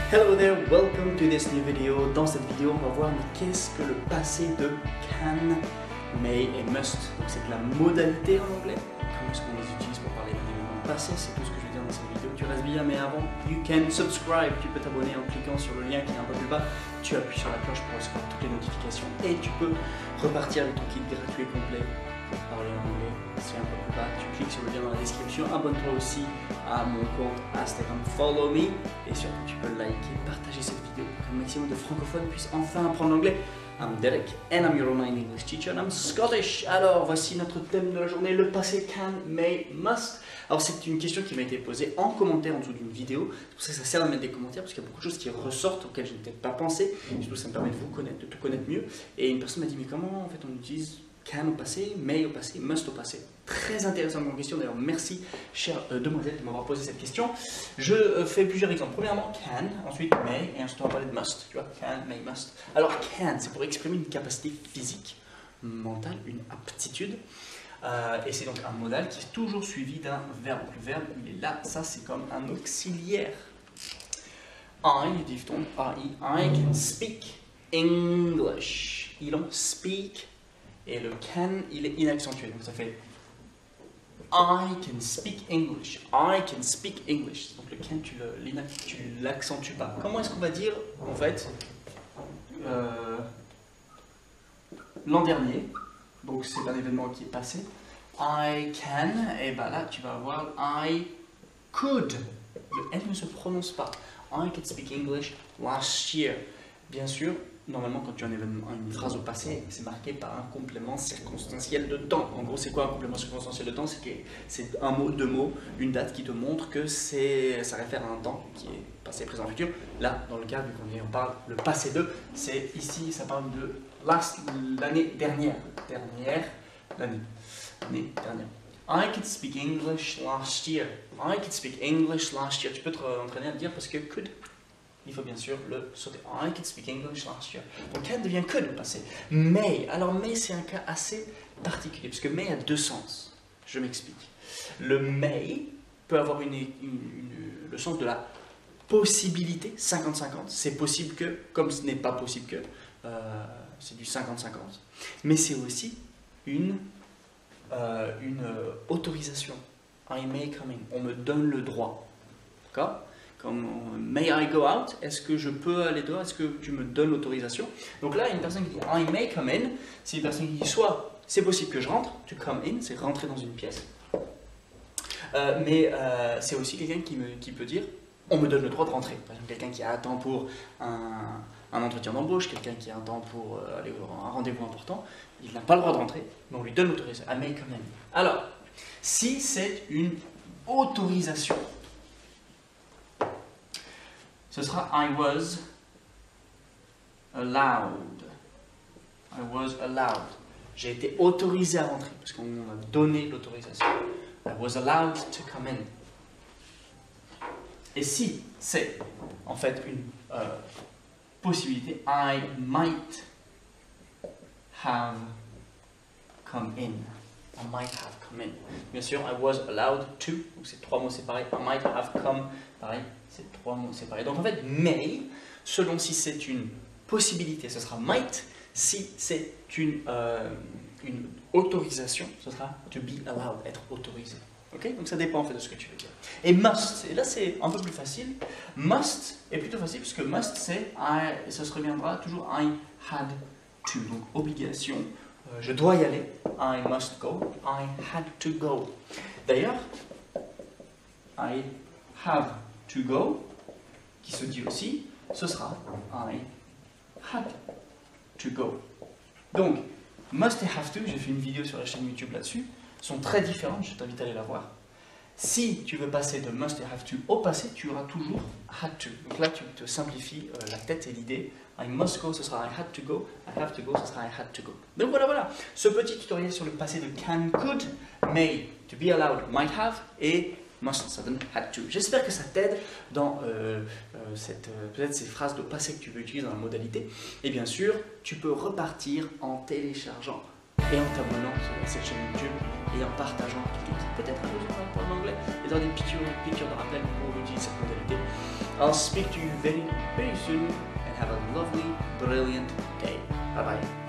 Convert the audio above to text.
Hello there, welcome to this new video. Dans cette vidéo, on va voir qu'est-ce que le passé de can, may et must. Donc c'est la modalité en anglais. Comment est-ce qu'on les utilise pour parler d'un événement passé? C'est tout ce que je vais dire dans cette vidéo. Tu restes bien, mais avant, you can subscribe. Tu peux t'abonner en cliquant sur le lien qui est un peu plus bas. Tu appuies sur la cloche pour recevoir toutes les notifications et tu peux repartir avec ton kit gratuit et complet pour parler en anglais. C'est un peu plus bas, tu cliques sur le lien dans la description. Abonne-toi aussi à mon compte Instagram, follow me, et surtout tu peux liker, partager cette vidéo pour qu'un maximum de francophones puissent enfin apprendre l'anglais. I'm Derek and I'm your online English teacher and I'm Scottish. Alors voici notre thème de la journée, le passé can, may, must. Alors c'est une question qui m'a été posée en commentaire en dessous d'une vidéo. C'est pour ça que ça sert à mettre des commentaires parce qu'il y a beaucoup de choses qui ressortent auxquelles je n'ai peut-être pas pensé. Surtout ça me permet de vous connaître, de te connaître mieux. Et une personne m'a dit mais comment en fait on utilise can au passé, may au passé, must au passé. Très intéressante comme question, d'ailleurs merci chère demoiselle de m'avoir posé cette question. Je fais plusieurs exemples. Premièrement can, ensuite may, et ensuite on va parler de must. Tu vois, can, may, must. Alors can, c'est pour exprimer une capacité physique, mentale, une aptitude. Et c'est donc un modal qui est toujours suivi d'un verbe. Le verbe il est là, ça c'est comme un auxiliaire. I, diphtongue, I can speak English. Il en speak. Et le can, il est inaccentué. Donc ça fait I can speak English. I can speak English. Donc le can, tu l'accentues pas. Comment est-ce qu'on va dire, en fait, l'an dernier, donc c'est un événement qui est passé, I can, et ben là tu vas avoir I could. Le N ne se prononce pas. I can speak English last year. Bien sûr, normalement, quand tu as une phrase au passé, c'est marqué par un complément circonstanciel de temps. En gros, c'est quoi un complément circonstanciel de temps? C'est un mot, deux mots, une date qui te montre que ça réfère à un temps qui est passé, présent, futur. Là, dans le cas, vu qu'on parle le passé de, c'est ici, ça parle de l'année dernière. L'année dernière. I could speak English last year. I could speak English last year. Tu peux t'entraîner à le dire parce que could, il faut bien sûr le sauter. I could speak English last year. Donc can devient could au passé. May, alors may c'est un cas assez particulier parce que may a deux sens. Je m'explique. Le may peut avoir le sens de la possibilité, 50-50. C'est possible que, comme ce n'est pas possible que, c'est du 50-50. Mais c'est aussi une autorisation. I may come in. On me donne le droit. D'accord? Comme may I go out? Est-ce que je peux aller dehors? Est-ce que tu me donnes l'autorisation? Donc là, une personne qui dit I may come in, c'est une personne qui dit soit c'est possible que je rentre, to come in, c'est rentrer dans une pièce. Mais c'est aussi quelqu'un qui peut dire on me donne le droit de rentrer. Par exemple, quelqu'un qui attend pour un entretien d'embauche, quelqu'un qui attend pour aller à un rendez-vous important, il n'a pas le droit de rentrer, mais on lui donne l'autorisation. I may come in. Alors, si c'est une autorisation, ce sera I was allowed. I was allowed. J'ai été autorisé à rentrer parce qu'on m'a donné l'autorisation. I was allowed to come in. Et si c'est en fait une possibilité, I might have come in. I might have come in. Bien sûr, I was allowed to, donc c'est trois mots séparés. I might have come, pareil, c'est trois mots séparés. Donc en fait, may, selon si c'est une possibilité, ce sera might. Si c'est une autorisation, ce sera to be allowed, être autorisé. Ok? Donc ça dépend en fait de ce que tu veux dire. Et must, et là c'est un peu plus facile. Must est plutôt facile puisque must c'est et ça se reviendra toujours I had to, donc obligation. Je dois y aller. I must go. I had to go. D'ailleurs, I have to go, qui se dit aussi, ce sera I had to go. Donc, must et have to, j'ai fait une vidéo sur la chaîne YouTube là-dessus, sont très différentes, je t'invite à aller la voir. Si tu veux passer de must et have to au passé, tu auras toujours had to. Donc là, tu te simplifies la tête et l'idée. I must go, ce sera I had to go. I have to go, ce sera I had to go. Donc voilà. Ce petit tutoriel sur le passé de can, could, may, to be allowed, might have et must, ça donne had to. J'espère que ça t'aide dans peut-être ces phrases de passé que tu veux utiliser dans la modalité. Et bien sûr, tu peux repartir en téléchargeant et en t'abonnant sur cette chaîne YouTube et en partageant à quelqu'un qui peut-être a besoin d'apprendre l'anglais et dans des piqûres de rappel pour utiliser cette modalité. I'll speak to you very, very soon and have a lovely, brilliant day. Bye bye.